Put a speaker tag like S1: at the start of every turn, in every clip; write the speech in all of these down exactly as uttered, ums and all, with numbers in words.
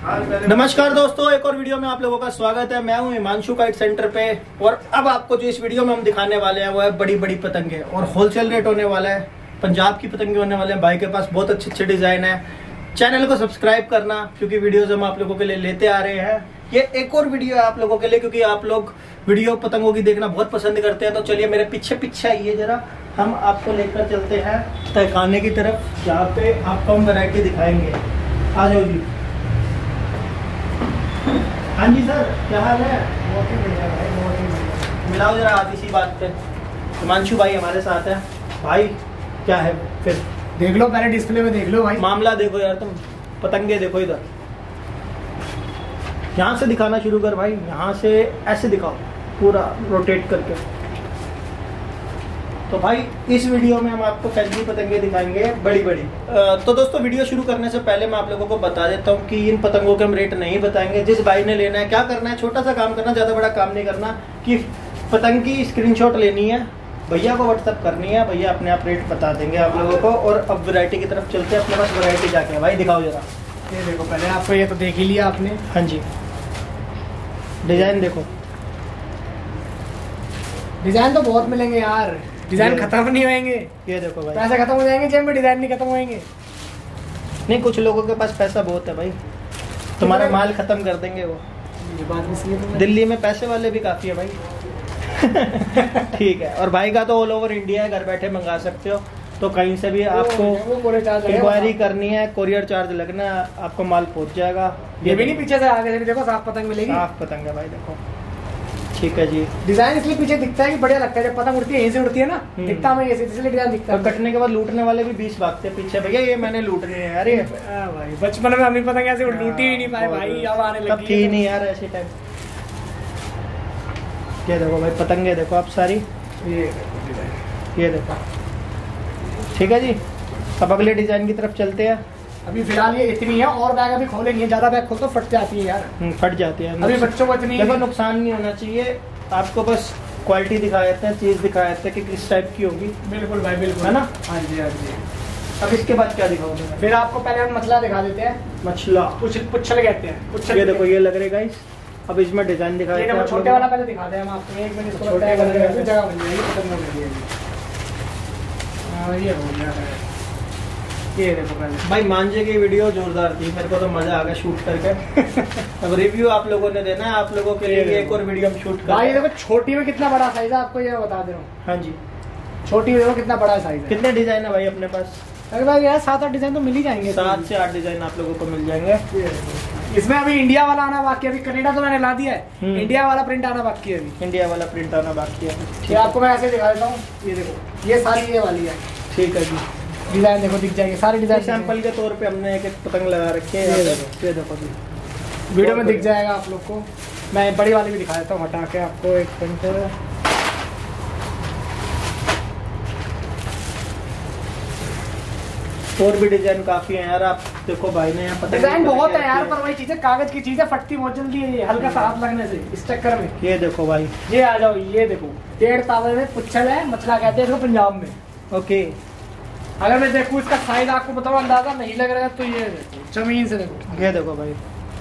S1: नमस्कार दोस्तों, एक और वीडियो में आप लोगों का स्वागत है। मैं हूं हिमांशु काइट सेंटर पे और अब आपको जो इस वीडियो में हम दिखाने वाले हैं वो है बड़ी बड़ी पतंगे और होलसेल रेट होने वाला है। पंजाब की पतंगे होने वाले हैं। भाई के पास बहुत अच्छे अच्छे डिजाइन है। चैनल को सब्सक्राइब करना क्योंकि वीडियोज हम आप लोगों के लिए लेते आ रहे हैं। ये एक और वीडियो है आप लोगों के लिए क्योंकि आप लोग वीडियो पतंगों की देखना बहुत पसंद करते हैं। तो चलिए मेरे पीछे पीछे आइए जरा, हम आपको लेकर चलते हैं तहखाने की तरफ जहाँ पे आपको हम वैरायटी दिखाएंगे। आ जाओ जी। हाँ जी सर, क्या हाल है? बहुत ही बढ़िया भाई, बहुत ही बढ़िया। मिलाओ जरा हाथ इसी बात पे। हिमांशु भाई हमारे साथ है। भाई क्या है फिर?
S2: देख लो, पहले डिस्प्ले में देख लो भाई।
S1: मामला देखो यार, तुम पतंगे देखो इधर। यहाँ से दिखाना शुरू कर भाई, यहाँ से ऐसे दिखाओ पूरा रोटेट करके। तो भाई इस वीडियो में हम आपको फैंसी पतंगे दिखाएंगे बड़ी बड़ी। तो दोस्तों वीडियो शुरू करने से पहले मैं आप लोगों को बता देता हूँ कि इन पतंगों के हम रेट नहीं बताएंगे। जिस भाई ने लेना है क्या करना है, छोटा सा काम करना, ज्यादा बड़ा काम नहीं करना कि पतंग की स्क्रीनशॉट लेनी है, भैया को व्हाट्सअप करनी है, भैया अपने आप रेट बता देंगे आप लोगों को। और अब वैरायटी की तरफ चलते हैं। अपने पास वैरायटी क्या क्या है भाई, दिखाओ जरा।
S2: ये देखो, पहले आपको ये तो देख ही लिया आपने।
S1: हाँ जी, डिजाइन देखो।
S2: डिजाइन तो बहुत मिलेंगे यार, डिजाइन खत्म नहीं होंगे।
S1: ये देखो भाई,
S2: पैसे खत्म हो जाएंगे जेब में, डिजाइन नहीं खत्म होंगे।
S1: नहीं, कुछ लोगों के पास पैसा बहुत है भाई, तुम्हारा माल खत्म कर देंगे वो।
S2: ये बात भी सही है।
S1: दिल्ली में पैसे वाले भी काफी है भाई। ठीक है। और भाई का तो ऑल ओवर इंडिया है, घर बैठे मंगा सकते हो। तो कहीं से भी आपको इंक्वायरी करनी है, कोरियर चार्ज लगना है, आपको माल पहुंच जाएगा।
S2: ये भी नहीं, पीछे से आगे से देखो, साफ पतंग मिलेगी।
S1: साफ पतंग है भाई, देखो। ठीक है जी।
S2: डिजाइन इसलिए पीछे दिखता है कि बढ़िया लगता है। जब पतंग उड़ती है यहीं से उड़ती है ना, दिखता हमें ये इसलिए डिजाइन दिखता है।
S1: कटने के बाद लूटने वाले भी बीस भागते हैं पीछे, भैया ये मैंने लूट रहे हैं। अरे
S2: भाई बचपन में हमें पतंग ऐसे लूटी ही नहीं पाए भाई, अब आने लगी।
S1: थी नहीं यार ऐसे टाइम। ये देखो भाई पतंगे देखो आप सारी,
S2: ये
S1: ये देखो। ठीक है जी, अब अगले डिजाइन की तरफ चलते हैं।
S2: अभी फिलहाल ये इतनी है, और बैग अभी खोलेंगे। ज्यादा बैग खोल तो फट जाती है यार,
S1: फट जाती है।
S2: अभी बच्चों को इतनी
S1: देखो, नुकसान नहीं होना चाहिए। आपको बस क्वालिटी दिखा देते हैं, चीज दिखा देते हैं कि किस टाइप की होगी।
S2: बिल्कुल भाई, बिल्कुल
S1: है ना।
S2: हाँ जी, हाँ जी।
S1: अब इसके बाद क्या दिखाओगे?
S2: फिर आपको पहले हम मछला दिखा देते हैं।
S1: मछला,
S2: पुच्छल कहते हैं, पुच्छल।
S1: ये देखो, ये लग रहा है गाइस। अब इसमें डिजाइन दिखा देते हैं।
S2: छोटे वाला पहले दिखा दें हम आपको, एक मिनट इसको जगह बन जाएगी। ये हो गया है, ये देखो पहले
S1: भाई मांझे की वीडियो जोरदार थी, मेरे को तो मजा आ गया शूट करके। अब रिव्यू आप लोगों ने देना है, आप लोगों के लिए एक और वीडियो हम शूट कर।
S2: भाई देखो, छोटी में कितना बड़ा साइज है, आपको ये बता दे रहा हूँ।
S1: हाँ जी,
S2: छोटी में देखो कितना बड़ा साइज है।
S1: कितने डिजाइन है भाई अपने पास?
S2: अरे भाई यार सात आठ डिजाइन तो मिल ही जाएंगे।
S1: सात से आठ डिजाइन आप लोगों को मिल जाएंगे।
S2: इसमें अभी इंडिया वाला आना बाकी है, अभी कनाडा तो मैंने ला दिया है, इंडिया वाला प्रिंट आना बाकी है अभी।
S1: इंडिया वाला प्रिंट आना बाकी है।
S2: ये आपको मैं ऐसे दिखा देता हूँ। ये देखो, ये सारी ये वाली है।
S1: ठीक है जी।
S2: डिजाइन देखो दिख जाएंगे, सारे डिजाइन
S1: सैंपल के तौर पे हमने एक एक पतंग लगा रखे हैं। ये देखो जी,
S2: वीडियो में दिख जाएगा आप लोग को। मैं बड़ी वाली भी दिखा देता हूँ, हटा के आपको एक मिनट।
S1: और भी डिजाइन काफी है यार, आप देखो भाई ने यहाँ पतंग
S2: डिजाइन बहुत है यार, पर वही चीजें कागज की चीजें फटती बहुत जल्दी है, ये हल्का सा हाथ लगने से, इस चक्कर में।
S1: ये देखो भाई,
S2: ये आ जाओ, ये देखो डेढ़ तावे में पुच्छल है, मछला कहते हैं इसको पंजाब में।
S1: ओके।
S2: अगर मैं देखूं इसका साइज आपको बताओ, अंदाजा नहीं लग रहा है तो ये देखो, जमीन से देखो।
S1: ये देखो भाई,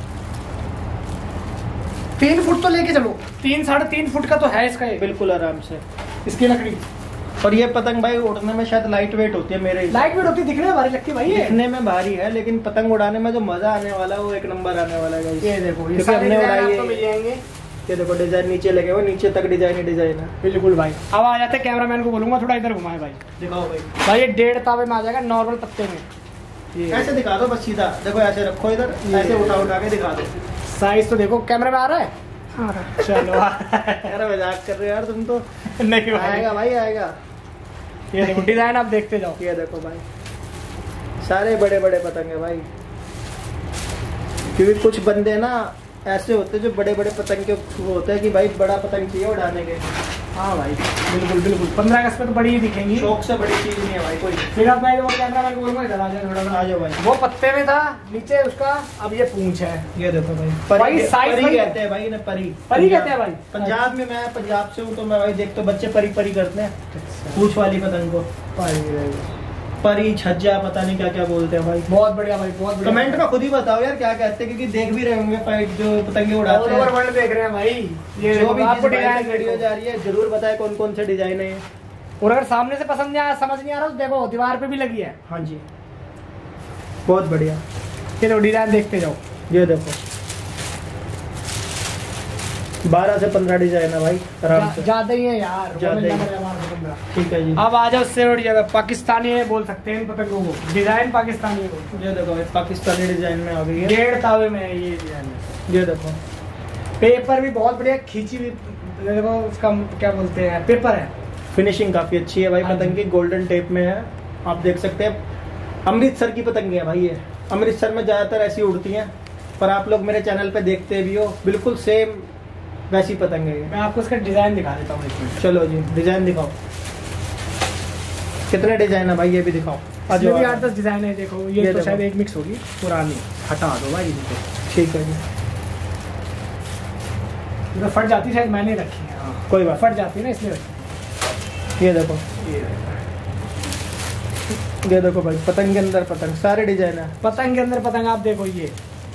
S2: तीन फुट तो लेके चलो, तीन साढ़े तीन फुट का तो है इसका ये,
S1: बिल्कुल आराम से
S2: इसकी लकड़ी।
S1: और ये पतंग भाई उड़ने में शायद लाइट वेट होती है, मेरे
S2: लाइट वेट होती है, दिखने में भारी लगती है भाई।
S1: दिखने में भारी है, लेकिन पतंग उड़ाने में जो मजा आने वाला है वो एक नंबर आने वाला है।
S2: ये देखो,
S1: ये हमने उड़ाई है।
S2: मिल जाएंगे।
S1: ये देखो डिजाइन नीचे लगे हुए, नीचे तक डिजाइन ही डिजाइन है।
S2: बिल्कुल भाई। अब आ जाते कैमरामैन को बोलूंगा थोड़ा इधर घुमाए भाई।
S1: दिखाओ भाई।
S2: भाई ये डेढ़ तावे में आ जाएगा, नॉर्मल पत्ते में।
S1: ऐसे दिखा दो बस सीधा, देखो ऐसे रखो इधर, ऐसे उठा उठा के दिखा दो।
S2: साइज तो देखो, कैमरे में आ रहा है। चलो
S1: अरे मजाक कर रहे हो यार तुम तो।
S2: नहीं
S1: आएगा भाई, आएगा।
S2: ये देखो डिजाइन आप देखते जाओ।
S1: ये देखो भाई, सारे बड़े बड़े पतंग है भाई। क्योंकि कुछ बंदे ना ऐसे होते हैं जो बड़े बड़े पतंग के होते हैं कि भाई बड़ा पतंग चाहिए उड़ाने के।
S2: हाँ भाई, बिल्कुल बिल्कुल। पंद्रह अगस्त पे तो बड़ी ही दिखेंगी,
S1: शौक से बड़ी चीज नहीं है भाई कोई।
S2: फिर अब मैं वो कैमरामैन को बोलूंगा इधर आ जाओ, थोड़ा
S1: आ जाओ भाई।
S2: वो पत्ते में था नीचे उसका, अब ये पूंछ है।
S1: ये देखो भाई,
S2: भाई
S1: परी,
S2: साइज
S1: परी
S2: भाई
S1: कहते हैं भाई ना, परी
S2: परी कहते हैं भाई।
S1: पंजाब में, मैं पंजाब से हूँ तो मैं भाई देखते बच्चे परी परी करते हैं पूंछ वाली पतंग को। परी छज्जा पता नहीं क्या क्या बोलते हैं भाई।
S2: बहुत बढ़िया भाई, बहुत बढ़िया।
S1: कमेंट में खुद ही बताओ यार क्या कहते हैं, क्योंकि देख भी रहे होंगे फाइट जो पतंगे उड़ाते हैं,
S2: वर्ल्ड देख रहे हैं भाई। ये
S1: जो भी
S2: आपको
S1: डिजाइन वीडियो जा रही है जरूर बताएं कौन कौन से डिजाइन है।
S2: और अगर सामने से पसंद नहीं आ समझ नहीं आ रहा तो देखो दीवार पे भी लगी है।
S1: हाँ जी बहुत बढ़िया।
S2: चलो डिजाइन देखते जाओ।
S1: ये देखो बारह से पंद्रह डिजाइन है भाई आराम से।
S2: ज्यादा ही है यार,
S1: ज्यादा ही है। ठीक है जी।
S2: अब आ जाओ उससे बड़ी जगह पाकिस्तानी है बोल सकते हैं इन पतंगों को, डिजाइन पाकिस्तानी है।
S1: ये देखो पाकिस्तानी डिजाइन में आ गई है,
S2: डेढ़ तावे में है ये डिजाइन।
S1: ये देखो
S2: पेपर भी बहुत बढ़िया खींची हुई, देखो उसका क्या बोलते हैं पेपर है।
S1: फिनिशिंग काफी अच्छी है भाई
S2: हाँ
S1: पतंग की, गोल्डन टेप में है आप देख सकते हैं। अमृतसर की पतंगे है भाई ये, अमृतसर में ज्यादातर ऐसी उड़ती हैं, पर आप लोग मेरे चैनल पे देखते भी हो बिल्कुल सेम वैसी पतंग है।
S2: मैं आपको इसका डिजाइन दिखा देता हूँ इसमें।
S1: चलो जी डिजाइन दिखाओ, कितने डिजाइन है भाई ये भी दिखाओ। आज
S2: भी आठ दस डिजाइन है देखो। ये,
S1: ये
S2: तो
S1: देखो।
S2: शायद एक मिक्स होगी पुरानी, हटा दो भाई इनको।
S1: ठीक है जी
S2: ये तो फट जाती है, शायद मैंने रखी है। हाँ
S1: कोई बात।
S2: फट जाती है ना इसलिए रखी।
S1: ये देखो ये देखो भाई पतंग के अंदर पतंग, सारे डिजाइन है।
S2: पतंग के अंदर पतंग आप देखो ये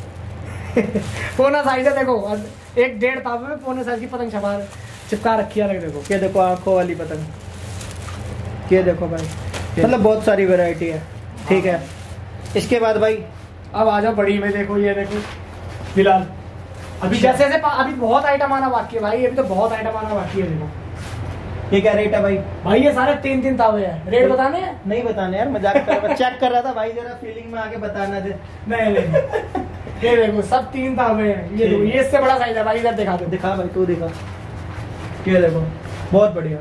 S2: पौना साइज है देखो, और एक डेढ़ तावे में पौने साइज की पतंग छपा चिपका रखी है देखो।
S1: ये देखो आंखों वाली पतंग, ये देखो भाई मतलब बहुत सारी वैरायटी है। ठीक है इसके बाद भाई
S2: अब आ जाओ बड़ी में, देखो ये देखो फिलहाल अभी जैसे जैसे अभी बहुत आइटम आना बाकी है भाई, अभी तो बहुत आइटम आना बाकी है। देखो
S1: ये क्या रेट है भाई?
S2: भाई ये सारे तीन तीन तावे हैं। रेट बताने हैं?
S1: नहीं बताने यार, मजाक कर रहा, चेक कर रहा था भाई, जरा फीलिंग में आके बताना दे।
S2: नहीं नहीं ये देखो सब तीन तावे हैं। ये देखो ये इससे बड़ा साइज है भाई, इधर दिखा दो।
S1: दिखा भाई तू दिखा, ये देखो बहुत बढ़िया।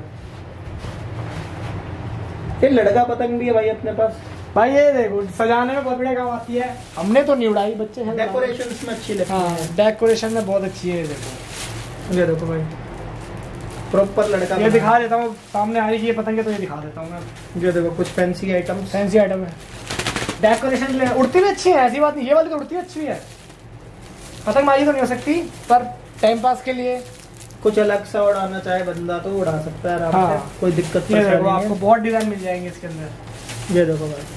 S1: ये लड़का पतंग भी है भाई अपने पास
S2: भाई, ये देखो सजाने में बहुत बढ़िया काम आती है। हमने तो नहीं उड़ाई, बच्चे हैं।
S1: डेकोरेशन में अच्छी लगती है।
S2: हाँ डेकोरेशन में बहुत अच्छी है। ये देखो
S1: ये देखो भाई प्रॉपर लड़का।
S2: ये दिखा देता हूँ सामने आ रही है ये पतंगे, तो ये दिखा देता हूँ मैं।
S1: ये देखो कुछ फैंसी आइटम,
S2: फैंसी आइटम है, डेकोरेशन ले उड़ती भी अच्छी है, ऐसी बात नहीं। ये वाली तो उड़ती अच्छी है, पतंगबाजी तो नहीं हो सकती, पर टाइम पास के लिए
S1: कुछ अलग सा उड़ाना चाहे बंदा तो उड़ा सकता है आराम
S2: हाँ।
S1: से, कोई दिक्कत
S2: ये
S1: नहीं
S2: देखो
S1: है।
S2: आपको बहुत डिजाइन मिल जाएंगे इसके अंदर।
S1: ये देखो भाई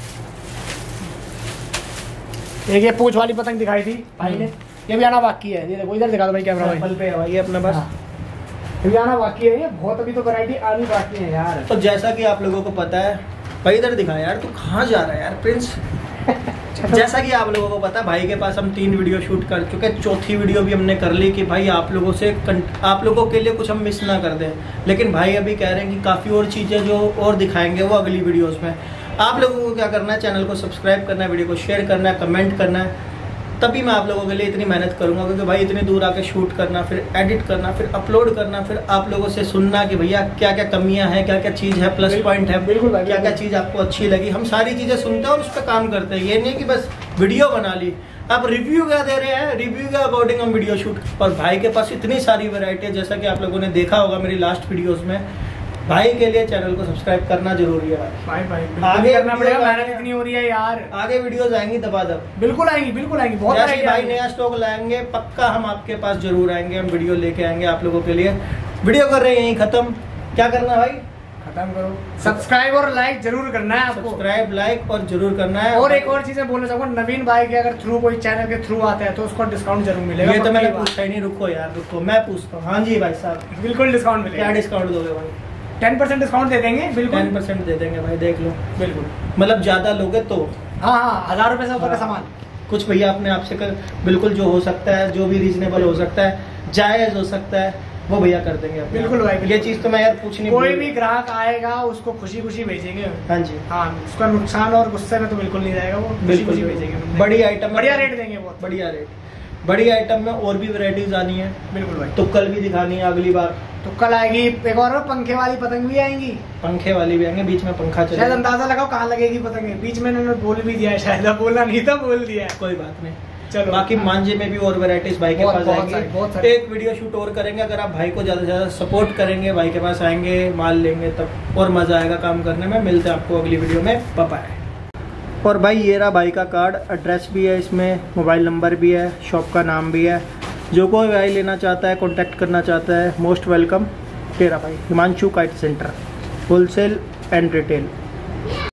S2: एक ये पूंछ वाली पतंग दिखाई थी भाई ने, ये भी आना बाकी है। ये देखो इधर दिखा दो भाई कैमरा
S1: सैंपल पे है भाई ये अपने पास।
S2: हाँ। ये भी आना बाकी है, ये बहुत अभी तो वैरायटी आनी बाकी है यार।
S1: तो जैसा कि आप लोगों को पता है भाई, इधर दिखा यार, तू कहाँ जा रहा है यार प्रिंस। जैसा कि आप लोगों को पता है भाई के पास हम तीन वीडियो शूट कर चुके, चौथी वीडियो भी हमने कर ली कि भाई आप लोगों से आप लोगों के लिए कुछ हम मिस ना कर दें। लेकिन भाई अभी कह रहे हैं कि काफ़ी और चीज़ें जो और दिखाएंगे वो अगली वीडियोस में। आप लोगों को क्या करना है, चैनल को सब्सक्राइब करना है, वीडियो को शेयर करना है, कमेंट करना है, तभी मैं आप लोगों के लिए इतनी मेहनत करूंगा। क्योंकि भाई इतनी दूर आके शूट करना, फिर एडिट करना, फिर अपलोड करना, फिर आप लोगों से सुनना कि भैया क्या क्या कमियां हैं, क्या क्या चीज़ है, प्लस पॉइंट है,
S2: बिल्कुल भाई,
S1: क्या क्या चीज़ आपको अच्छी लगी, हम सारी चीज़ें सुनते हैं और उस पर काम करते हैं। ये नहीं कि बस वीडियो बना ली। आप रिव्यू क्या दे रहे हैं, रिव्यू के अकॉर्डिंग हम वीडियो शूट। और भाई के पास इतनी सारी वैरायटी है, जैसा कि आप लोगों ने देखा होगा मेरी लास्ट वीडियोज़ में। भाई के लिए चैनल को सब्सक्राइब करना जरूरी है भाई।
S2: भाई भाई
S1: आगे
S2: करना पड़ेगा,
S1: वीडियो
S2: मेहनत इतनी हो रही है यार।
S1: आगे वीडियोस आएंगी दबादब,
S2: बिल्कुल आएंगी, बिल्कुल आएंगी, बहुत
S1: जैसे
S2: variety
S1: भाई
S2: आएंगी।
S1: नया स्टॉक लाएंगे पक्का हम आपके पास जरूर आएंगे, हम वीडियो लेके आएंगे आप लोगों के लिए। वीडियो कर रहे हैं यहीं खत्म, क्या करना है भाई,
S2: खत्म करो। सब्सक्राइब और लाइक जरूर करना है आपको,
S1: सब्सक्राइब लाइक और जरूर करना है।
S2: और एक और चीजें बोलना चाहूंगा, नवीन भाई के अगर थ्रू कोई चैनल के थ्रू आता है तो उसको डिस्काउंट जरूर मिलेगा।
S1: ये तो मैंने
S2: पक्की बात।
S1: पूछा ही नहीं, रुको यार रुको, मैं पूछता हूँ। हाँ जी भाई साहब,
S2: बिल्कुल डिस्काउंट
S1: क्या
S2: मिलेगा।
S1: डिस्काउंट दोगे भाई?
S2: टेन परसेंट डिस्काउंट दे देंगे, बिल्कुल
S1: टेन परसेंट दे देंगे भाई, देख लो।
S2: बिल्कुल।
S1: मतलब ज्यादा लोगे तो
S2: हाँ हाँ, हजार रुपए से ऊपर का सामान
S1: कुछ भैया अपने आप से कर, बिल्कुल जो हो सकता है, जो भी रीजनेबल हो सकता है, जायज हो सकता है, वो भैया कर देंगे अपने
S2: बिल्कुल
S1: आप।
S2: भाई, बिल्कुल।
S1: ये चीज तो मैं यार पूछनी
S2: कोई
S1: भूल
S2: भी
S1: गया।
S2: ग्राहक आएगा उसको खुशी खुशी भेजेंगे।
S1: हाँ जी
S2: हाँ, उसका नुकसान और गुस्से में तो बिल्कुल नहीं जाएगा, वो खुशी
S1: बिल्कुल
S2: खुशी भेजेंगे।
S1: बड़ी आइटम,
S2: बढ़िया रेट देंगे, बहुत
S1: बढ़िया रेट। बड़ी आइटम में और भी वैरायटीज आनी है,
S2: बिल्कुल भाई।
S1: तो कल भी दिखानी है अगली बार।
S2: तो कल आएगी एक और पंखे वाली पतंग भी आएंगी,
S1: पंखे वाली भी आएंगे, बीच में पंखा
S2: शायद
S1: चलेगा।
S2: अंदाजा लगाओ कहाँ लगेगी पतंगे। बीच में इन्होंने बोल भी दिया है, शायद अब बोलना नहीं था, बोल दिया है।
S1: कोई बात नहीं,
S2: चलो
S1: बाकी मांझे में भी और वैरायटीज भाई के
S2: बहुत-
S1: पास
S2: बहुत
S1: आएंगी।
S2: सारी- बहुत सारी।
S1: एक वीडियो शूट और करेंगे, अगर आप भाई को ज्यादा से ज्यादा सपोर्ट करेंगे, भाई के पास आएंगे, माल लेंगे, तब और मजा आएगा काम करने में। मिलते हैं आपको अगली वीडियो में, बाय बाय। और भाई ये रहा भाई का कार्ड, एड्रेस भी है इसमें, मोबाइल नंबर भी है, शॉप का नाम भी है। जो कोई भाई लेना चाहता है, कॉन्टैक्ट करना चाहता है, मोस्ट वेलकम। तेरा भाई Himanshu kite centre, wholesale and retail.